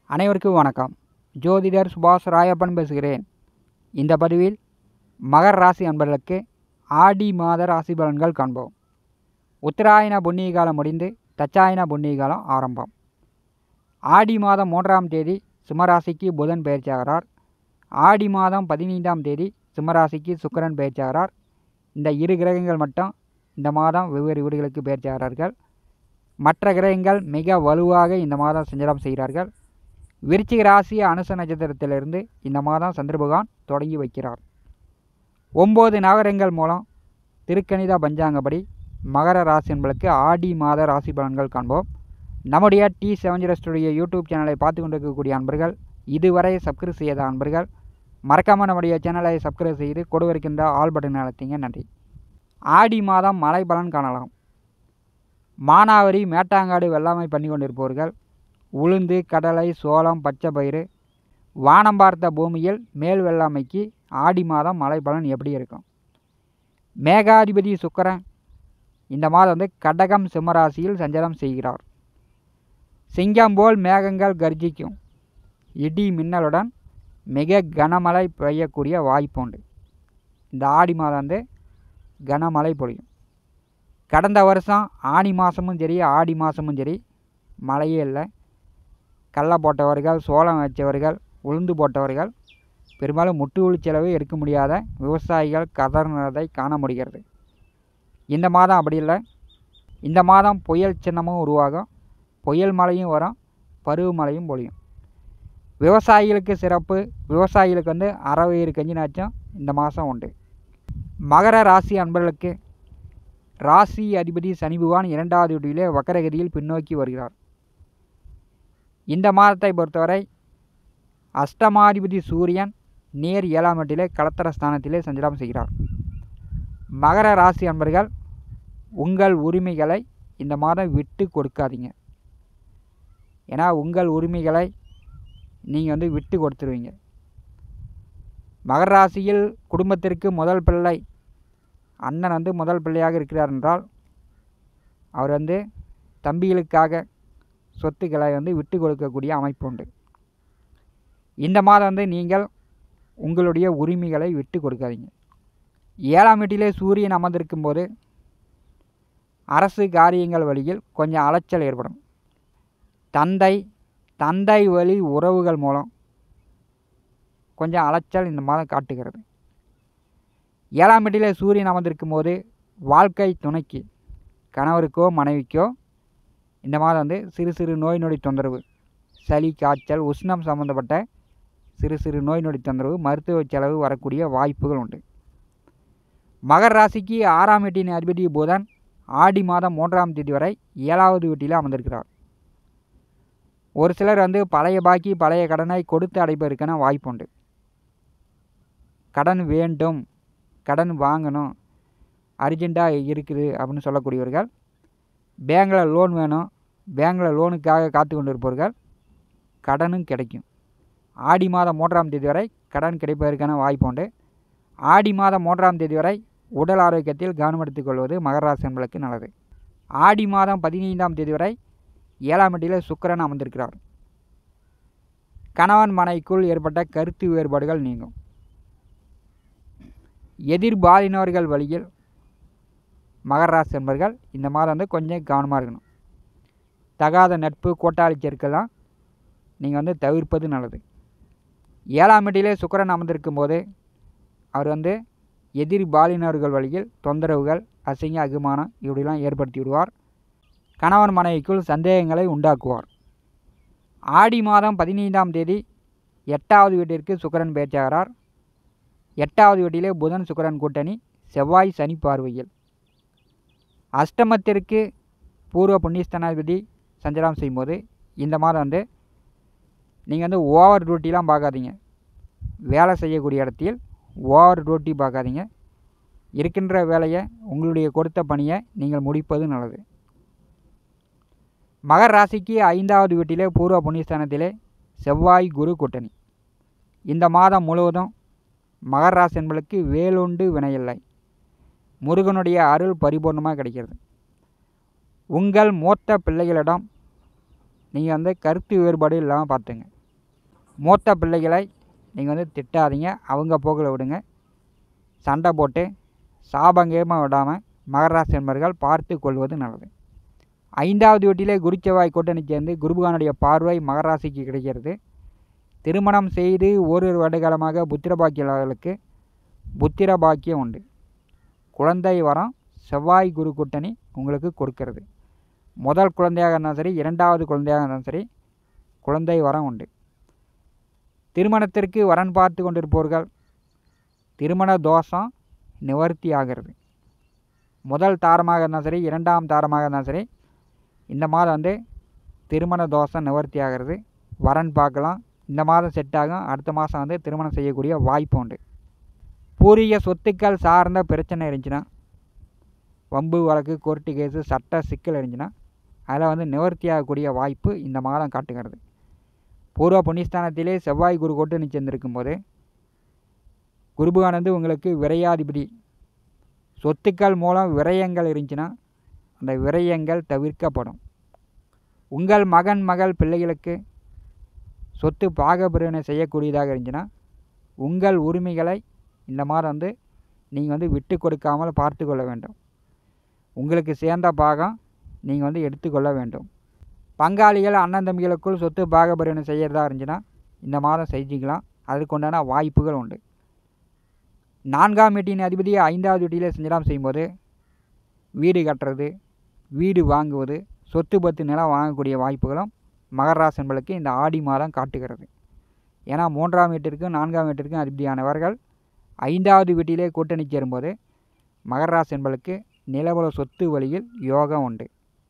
அனைவருக்கும் வணக்கம். ஜோதிடர் சுபாஷ் ராயப்பன் பேசுகிறேன். இந்த பதிவில் மகர ராசி அன்பர்களுக்கு ஆடி மாத ராசி பலன்கள் காண்போம். உத்தராயண புண்ணிய காலம் முடிந்து தச்சாயன புண்ணிய காலம் ஆரம்பம். ஆடி மாதம் 3ஆம் தேதி சிம்மராசிக்கு புதன் பெயர்ச்சியாகிறார். ஆடி மாதம் 15ஆம் தேதி சிம்மராசிக்கு சுக்கிரன் பெயர்ச்சியாகிறார். இந்த இரு கிரகங்கள் மட்டும் இந்த மாதம் வெவ்வேறு வீடுகளுக்கு பெயர்ச்சியாகிறார்கள். மற்ற கிரகங்கள் மிக வலுவாக இந்த மாதம் சஞ்சாரம் செய்கிறார்கள். விருச்சிக ராசி அனுச நட்சத்திரத்திலிருந்து இந்த மாதம் சந்திர பகவான் தொடங்கி வைக்கிறார். 9 நகரங்கள் மூலம் திருக்கணித பஞ்சாங்கப்படி மகர ராசி என்பதற்கு ஆடி மாத ராசி பலன்கள் காண்போம். நம்முடைய T70 ஸ்டுடியோ யூடியூப் சேனலை பார்த்து கொண்டிருக்கக்கூடிய அன்பர்கள், இதுவரை சப்ஸ்கிரைப் செய்யாத அன்பர்கள் மறக்காமல் நம்முடைய சேனலை சப்ஸ்கிரைப் செய்து கொடுவிருக்கின்ற ஆல் பட்டன் அழுத்திங்க. நன்றி. ஆடி மாதம் மழை பலன் காணலாம். மானாவரி மேட்டாங்காடு வெள்ளாமை பண்ணி கொண்டிருப்பவர்கள், உளுந்து, கடலை, சோளம், பச்சை பயிறு, வானம் பார்த்த பூமியில் மேல் வெள்ளாமைக்கு ஆடி மாதம் மழை பலன் எப்படி இருக்கும்? மேகாதிபதி சுக்கிரன் இந்த மாதம் கடகம் சிம்மராசியில் சஞ்சாரம் செய்கிறார். சிங்கம் போல் மேகங்கள் கர்ஜிக்கும். இடி மின்னலுடன் மிக கனமழை பெய்யக்கூடிய வாய்ப்பு உண்டு. இந்த ஆடி மாதம் கனமழை பொழியும். கடந்த வருஷம் ஆனி மாதமும் சரி ஆடி மாதமும் சரி மழையே இல்லை. கடலை போட்டவர்கள், சோளம் வச்சவர்கள், உளுந்து போட்டவர்கள் பெரும்பாலும் முட்டு செலவு எடுக்க முடியாத விவசாயிகள் கதறினதை காண முடிகிறது. இந்த மாதம் அப்படி இல்லை. இந்த மாதம் புயல் சின்னமும் உருவாகும். புயல் மழையும் வரும், பருவமழையும் பொழியும். விவசாயிகளுக்கு சிறப்பு. விவசாயிகளுக்கு அறவயிறு கஞ்சினாச்சும் இந்த மாதம் உண்டு. மகர ராசி அன்பர்களுக்கு ராசி அதிபதி சனி பகவான் 2வது வீட்டிலே வக்கரகதியில் பின்னோக்கி வருகிறார். இந்த மாதத்தை பொறுத்தவரை அஷ்டமாதிபதி சூரியன் நேர் 7ஆம் வீட்டிலே களத்திர ஸ்தானத்திலே சஞ்சாரம் செய்கிறார். மகர ராசி அன்பர்கள், உங்கள் உரிமைகளை இந்த மாதம் விட்டு கொடுக்காதீங்க. ஏன்னா உங்கள் உரிமைகளை நீங்கள் விட்டு கொடுத்துருவீங்க. மகர ராசியில் குடும்பத்திற்கு முதல் பிள்ளை அண்ணன் முதல் பிள்ளையாக இருக்கிறார் என்றால் அவர் தம்பிகளுக்காக சொத்துக்களை விட்டு கொடுக்கக்கூடிய அமைப்பு உண்டு. இந்த மாதம் நீங்கள் உங்களுடைய உரிமைகளை விட்டு கொடுக்காதீங்க. 7ஆம் வீட்டிலே சூரியன் அமர்ந்திருக்கும் போது அரசு காரியங்கள் வழியில் கொஞ்சம் அலைச்சல் ஏற்படும். தந்தை வழி உறவுகள் மூலம் கொஞ்சம் அலைச்சல் இந்த மாதம் காட்டுகிறது. 7ஆம் வீட்டிலே சூரியன் அமர்ந்திருக்கும் போது வாழ்க்கை துணைக்கு, கணவருக்கோ மனைவிக்கோ இந்த மாதம் சிறு சிறு நோய் நொடி தொந்தரவு, சளி, காய்ச்சல், உஷ்ணம் சம்பந்தப்பட்ட சிறு சிறு நோய் நொடி தொந்தரவு, மருத்துவ செலவு வரக்கூடிய வாய்ப்புகள் உண்டு. மகர ராசிக்கு 6ஆம் வீட்டின் அதிபதி புதன் ஆடி மாதம் 3ஆம் தேதி வரை 7வது வீட்டில் அமர்ந்திருக்கிறார். ஒரு சிலர் பழைய பாக்கி, பழைய கடனை கொடுத்து அடைப்பதற்கான வாய்ப்பு உண்டு. கடன் வேண்டும், கடன் வாங்கணும், அர்ஜெண்ட்டாக இருக்குது அப்படின்னு சொல்லக்கூடியவர்கள், பேங்கில் லோன் வேணும், பேங்கில் லோனுக்காக காத்து கொண்டு இருப்பவர்கள் கடனும் கிடைக்கும். ஆடி மாதம் 3ஆம் தேதி வரை கடன் கிடைப்பதற்கான வாய்ப்பு உண்டு. ஆடி மாதம் 3ஆம் தேதி வரை உடல் ஆரோக்கியத்தில் கவனம் எடுத்துக்கொள்வது மகர ராசி என்பதற்கு நல்லது. ஆடி மாதம் 15ஆம் தேதி வரை 7ஆம் வீட்டில் சுக்கிரன் அமர்ந்திருக்கிறார். கணவன் மனைவிக்குள் ஏற்பட்ட கருத்து வேறுபாடுகள் நீங்கும். எதிர்பாலினவர்கள் வழியில் மகர ராசி என்பவர்கள் இந்த மாதம் கொஞ்சம் கவனமாக இருக்கணும். தகாத நட்பு, கூட்டாளி சேர்க்கலாம் நீங்கள் தவிர்ப்பது நல்லது. 7ஆம் வீட்டிலே சுக்கிரன் அமர்ந்திருக்கும் போது அவர் எதிர்பாலினவர்கள் வழியில் தொந்தரவுகள், அசிங்க, அகுமானம் இப்படிலாம் ஏற்படுத்தி விடுவார். கணவன் மனைவிக்குள் சந்தேகங்களை உண்டாக்குவார். ஆடி மாதம் 15ஆம் தேதி 8வது வீட்டிற்கு சுக்கிரன் பெயர்ச்சியாகிறார். 8வது வீட்டிலே புதன் சுக்கிரன் கூட்டணி, செவ்வாய் சனி பார்வையில். அஷ்டமத்திற்கு பூர்வ புண்ணியஸ்தானாதிபதி சஞ்சாரம் செய்யும்போது இந்த மாதம் நீங்கள் ஓவர் டியூட்டிலாம் பார்க்காதீங்க. வேலை செய்யக்கூடிய இடத்தில் ஓவர் டியூட்டி பார்க்காதீங்க. இருக்கின்ற வேலையை, உங்களுடைய கொடுத்த பணியை நீங்கள் முடிப்பது நல்லது. மகர ராசிக்கு 5வது வீட்டிலே பூர்வ புண்ணியஸ்தானத்திலே செவ்வாய் குரு கூட்டணி. இந்த மாதம் முழுவதும் மகர ராசி என்பதற்கு வேலுண்டு வினையில்லை. முருகனுடைய அருள் பரிபூர்ணமாக கிடைக்கிறது. உங்கள் மூத்த பிள்ளைகளிடம் நீங்கள் கருத்து வேறுபாடு இல்லாமல் பார்த்துங்க. மூத்த பிள்ளைகளை நீங்கள் வந்து திட்டாதீங்க, அவங்க போக்கில் விடுங்க. சண்டை போட்டு சாபங்கேமாக விடாமல் மகர ராசி என்பர்கள் பார்த்து கொள்வது நல்லது. 5வது வீட்டிலே குரு செவ்வாய் கூட்டணி சேர்ந்து குருபகவானுடைய பார்வை மகர ராசிக்கு கிடைக்கிறது. திருமணம் செய்து ஓரிரு வருடகாலமாக புத்திர பாக்கியர்களுக்கு புத்திர பாக்கியம் உண்டு. குழந்தை வரம் செவ்வாய் குரு கூட்டணி உங்களுக்கு கொடுக்கிறது. முதல் குழந்தையாக இருந்தாலும் சரி, 2வது குழந்தையாக இருந்தாலும் சரி, குழந்தை வரம் உண்டு. திருமணத்திற்கு வரன் பார்த்து கொண்டிருப்பவர்கள் திருமண தோஷம் நிவர்த்தி ஆகிறது. முதல் தாரமாக இருந்தாலும் சரி, 2ஆம் தாரமாக இருந்தாலும் சரி, இந்த மாதம் வந்து திருமண தோஷம் நிவர்த்தி ஆகிறது. வரன் பார்க்கலாம். இந்த மாதம் செட் ஆகும். அடுத்த மாதம் வந்து திருமணம் செய்யக்கூடிய வாய்ப்பு உண்டு. பூர்வீக சொத்துக்கள் சார்ந்த பிரச்சனை இருந்துச்சுன்னா, வம்பு வழக்கு, கோர்ட்டு கேஸு, சட்ட சிக்கல் இருந்துச்சுன்னா அதில் வந்து நிவர்த்தி ஆகக்கூடிய வாய்ப்பு இந்த மாதம் காட்டுகிறது. பூர்வ புண்ணியஸ்தானத்திலே செவ்வாய் குரு கூட்டணி சேர்ந்திருக்கும் போது குருபகவான் வந்து உங்களுக்கு விரையாதிபதி. சொத்துக்கள் மூலம் விரயங்கள் இருந்துச்சுன்னா அந்த விரயங்கள் தவிர்க்கப்படும். உங்கள் மகன் மகள் பிள்ளைகளுக்கு சொத்து பாகப்பிரிவினை செய்யக்கூடியதாக இருந்துச்சுன்னா உங்கள் உரிமைகளை இந்த மாதம் வந்து நீங்கள் வந்து விட்டு கொடுக்காமல் பார்த்து கொள்ள வேண்டும். உங்களுக்கு சேர்ந்த பாகம் நீங்கள் வந்து எடுத்துக்கொள்ள வேண்டும். பங்காளிகள் அண்ணன் தம்பிகளுக்குள் சொத்து பாகப்பிரிவினை செய்கிறதா இருந்துச்சுன்னா இந்த மாதம் செஞ்சுக்கலாம். அதுக்குண்டான வாய்ப்புகள் உண்டு. 4ஆம் வீட்டின் அதிபதி 5வது வீட்டிலே சஞ்சாரம் செய்யும்போது வீடு கட்டுறது, வீடு வாங்குவது, சொத்து பத்து நிலம் வாங்கக்கூடிய வாய்ப்புகளும் மகர ராசி என்பதற்கு இந்த ஆடி மாதம் காட்டுகிறது. ஏன்னா 3ஆம் வீட்டிற்கும் 4ஆம் வீட்டிற்கும் அதிபதியானவர்கள் 5வது வீட்டிலே கூட்டணி சேரும்போது மகர ராசி என்பதற்கு நிலவர சொத்து வழியில் யோகம் உண்டு.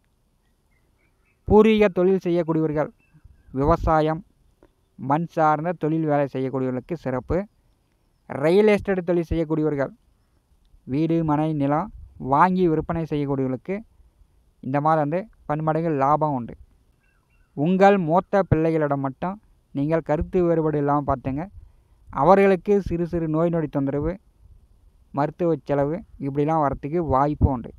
பூர்வீக தொழில் செய்யக்கூடியவர்கள், விவசாயம், மண் சார்ந்த தொழில் வேலை செய்யக்கூடியவர்களுக்கு சிறப்பு. ரியல் எஸ்டேட் தொழில் செய்யக்கூடியவர்கள், வீடு மனை நிலம் வாங்கி விற்பனை செய்யக்கூடியவர்களுக்கு இந்த மாதம் வந்து பன்மடங்கு லாபம் உண்டு. உங்கள் மூத்த பிள்ளைகளிடம் மட்டும் நீங்கள் கருத்து வேறுபாடு இல்லாமல் பார்த்துங்க. அவர்களுக்கு சிறு சிறு நோய் நொடி தொந்தரவு, மருத்துவ செலவு இப்படிலாம் வரத்துக்கு வாய்ப்பு உண்டு.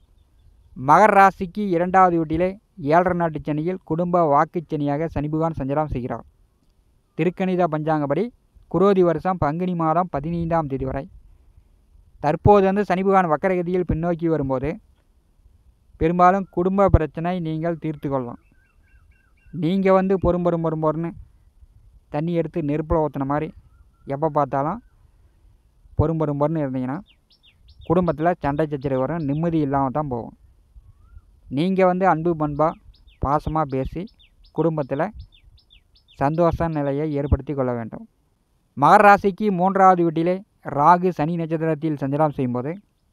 மகர ராசிக்கு 2வது வீட்டிலே 7.5 நாட்டு சனியில் குடும்ப வாக்குச்சனியாக சனி பகவான் சஞ்சாரம் செய்கிறார். திருக்கணித பஞ்சாங்கப்படி குரோதி வருஷம் பங்குனி மாதம் 15ஆம் தேதி வரை. தற்போது வந்து சனி பகவான் வக்கரகதியில் பின்னோக்கி வரும்போது பெரும்பாலும் குடும்ப பிரச்சனை நீங்கள் தீர்த்து கொள்ளலாம். நீங்கள் வந்து பொறும்பொருன்னு தண்ணி எடுத்து நெருப்பில் ஊற்றின மாதிரி எப்போ பார்த்தாலும் பொறும்பொருன்னு இருந்தீங்கன்னா குடும்பத்தில் சண்டை சச்சரவு வரும், நிம்மதி இல்லாமல் தான் போகும். நீங்கள் வந்து அன்பு பண்பாக பாசமாக பேசி குடும்பத்தில் சந்தோஷ நிலையை ஏற்படுத்தி கொள்ள வேண்டும். மகர ராசிக்கு 3வது வீட்டிலே ராகு சனி நட்சத்திரத்தில் சஞ்சாரம் செய்யும்போது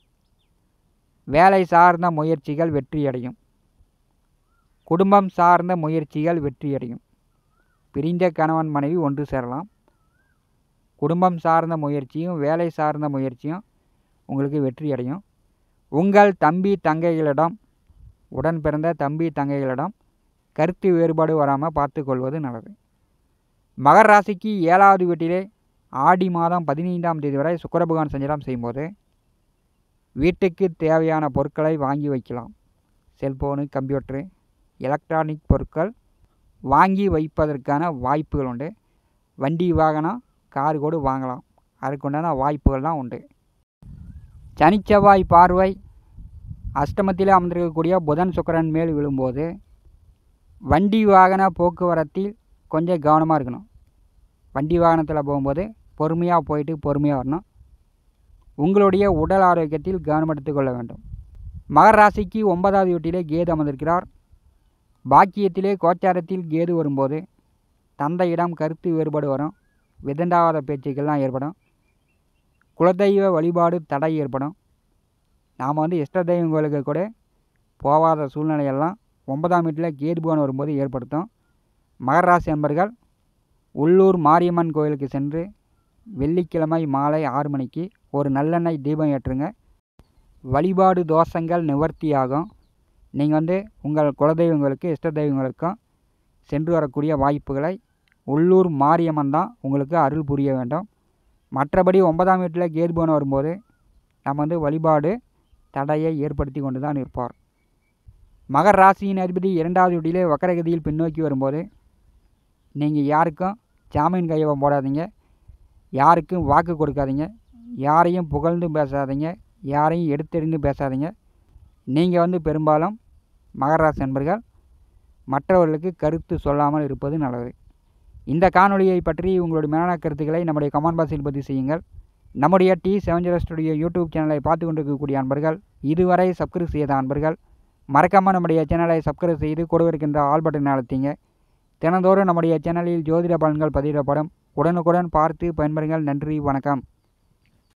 வேலை சார்ந்த முயற்சிகள் வெற்றியடையும். குடும்பம் சார்ந்த முயற்சிகள் வெற்றியடையும். பிரிந்த கணவன் மனைவி ஒன்று சேரலாம். குடும்பம் சார்ந்த முயற்சியும் வேலை சார்ந்த முயற்சியும் உங்களுக்கு வெற்றியடையும். உங்கள் தம்பி தங்கைகளிடம், உடன் பிறந்த தம்பி தங்கைகளிடம் கருத்து வேறுபாடு வராமல் பார்த்து கொள்வது நல்லது. மகர ராசிக்கு 7வது வீட்டிலே ஆடி மாதம் 15ஆம் தேதி வரை சுக்கிர பகவான் சஞ்சாரம் செய்யும்போது வீட்டுக்கு தேவையான பொருட்களை வாங்கி வைக்கலாம். செல்போனு, கம்ப்யூட்டரு, எலக்ட்ரானிக் பொருட்கள் வாங்கி வைப்பதற்கான வாய்ப்புகள் உண்டு. வண்டி வாகனம், கார் கூட வாங்கலாம். அதுக்குண்டான வாய்ப்புகள்லாம் உண்டு. சனிச்செவ்வாய் பார்வை அஷ்டமத்தில் அமர்ந்திருக்கக்கூடிய புதன் சுக்கிரன் மேல் விழும்போது வண்டி வாகன போக்குவரத்தில் கொஞ்சம் கவனமாக இருக்கணும். வண்டி வாகனத்தில் போகும்போது பொறுமையாக போயிட்டு பொறுமையாக வரணும். உங்களுடைய உடல் ஆரோக்கியத்தில் கவனம் எடுத்துக்கொள்ள வேண்டும். மகர ராசிக்கு 9வது வீட்டிலே கேது அமர்ந்திருக்கிறார். பாக்கியத்திலே கோச்சாரத்தில் கேது வரும்போது தந்தையிடம் கருத்து வேறுபாடு வரும். விதண்டாவாத பேச்சுக்கள்லாம் ஏற்படும். குலதெய்வ வழிபாடு தடை ஏற்படும். நாம் வந்து இஷ்ட தெய்வங்களுக்கு கூட போகாத சூழ்நிலையெல்லாம் 9ஆம் வீட்டில் கேது பகவான் வரும்போது ஏற்படுத்தும். மகர ராசி அன்பர்கள் உள்ளூர் மாரியம்மன் கோயிலுக்கு சென்று வெள்ளிக்கிழமை மாலை 6 மணிக்கு ஒரு நல்லெண்ணெய் தீபம் ஏற்றுங்க. வழிபாடு தோஷங்கள் நிவர்த்தியாகும். நீங்கள் வந்து உங்கள் குலதெய்வங்களுக்கு, இஷ்ட தெய்வங்களுக்கும் சென்று வரக்கூடிய வாய்ப்புகளை உள்ளூர் மாரியம்மன் தான் உங்களுக்கு அருள் புரிய வேண்டும். மற்றபடி 9ஆம் வீட்டில் கேது பகவான் வரும்போது நம்ம வந்து வழிபாடு தடையை ஏற்படுத்தி கொண்டு தான் இருப்பார். மகர ராசியின் அதிபதி 2வது வீட்டிலே வக்கரகதியில் பின்னோக்கி வரும்போது நீங்கள் யாருக்கும் ஜாமீன் கையொப்பம் போடாதீங்க, யாருக்கும் வாக்கு கொடுக்காதீங்க, யாரையும் புகழ்ந்து பேசாதீங்க, யாரையும் எடுத்தெறிந்து பேசாதீங்க. நீங்கள் பெரும்பாலும் மகர ராசி நண்பர்கள் மற்றவர்களுக்கு கருத்து சொல்லாமல் இருப்பது நல்லது. இந்த காணொலியை பற்றி உங்களுடைய மேலான கருத்துக்களை நம்முடைய கமெண்ட் பாக்ஸில் பதிவு செய்யுங்கள். நம்முடைய T70 ஸ்டுடியோ யூடியூப் சேனலை பார்த்து கொண்டிருக்கக்கூடிய அன்பர்கள், இதுவரை சப்ஸ்கிரைப் செய்த அன்பர்கள் மறக்காமல் நம்முடைய சேனலை சப்ஸ்கிரைப் செய்து கூட இருக்கின்ற ஆல் பட்டன் அழுத்திங்க. தினந்தோறும் நம்முடைய சேனலில் ஜோதிட பலன்கள் பதிவிடப்படும். உடனுக்குடன் பார்த்து பயன்பெறுங்கள். நன்றி, வணக்கம்.